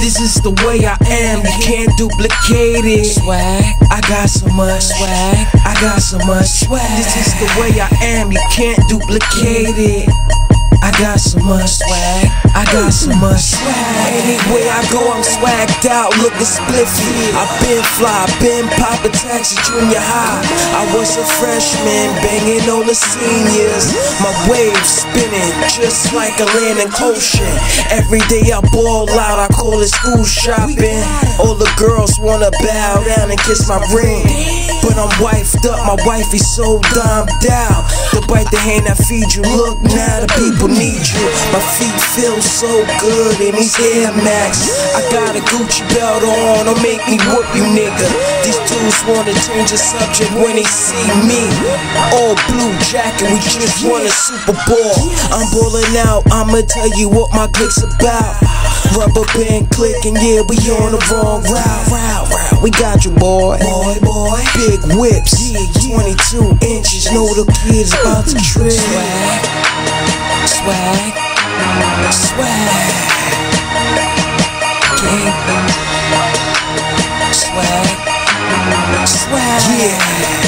This is the way I am, you can't duplicate it. Swag, I got so much swag, I got so much swag. This is the way I am, you can't duplicate it. I got so much swag, I got so much swag. Anywhere I go, I'm swagged out, looking spliffy. I've been fly, been poppin' taxi junior high. I was a freshman, banging on the seniors. My waves spinning, just like a land in ocean. Every day I ball out, I call it school shopping. All the girls wanna bow down and kiss my ring, but I'm wifed up, my wifey so dimed out. To bite the hand that feeds you, look now, the people need you. My feet feel so good in these Air Max. I got a Gucci belt on, don't make me whoop you, nigga. These dudes wanna change the subject when they see me. All blue jacket, we just won a Super Bowl. I'm ballin' out, I'ma tell you what my clique's about. Rubber band clicking, yeah, we on the wrong route. We got you, boy. Big whips, 22 inches, know the kid's about to trip. Swag, swag, swag, swag, yeah.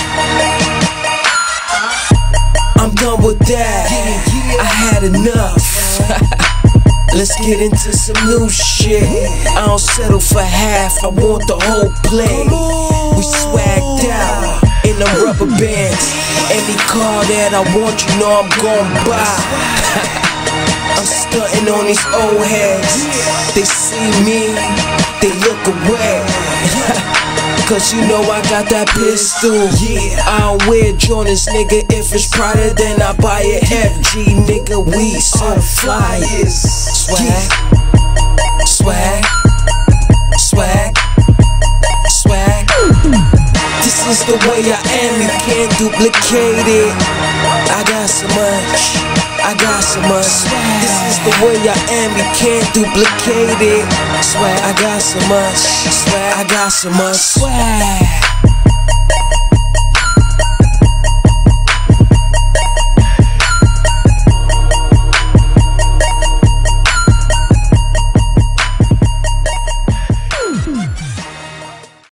I'm done with that, I had enough. Let's get into some new shit. I don't settle for half, I want the whole play. We swagged out in them rubber bands. Any car that I want, you know I'm gon' buy. I'm stunting on these old heads. They see me, they look away. Cause you know I got that pistol. Yeah, I don't wear Jordans, nigga. If it's Prada, then I buy it FG, nigga. We so fly. Swag, swag, swag, swag. This is the way I am, you can't duplicate it. I got so much, I got so much swag. This is the way I am, you can't duplicate it. Swag, I got so much swag, I got so much swag.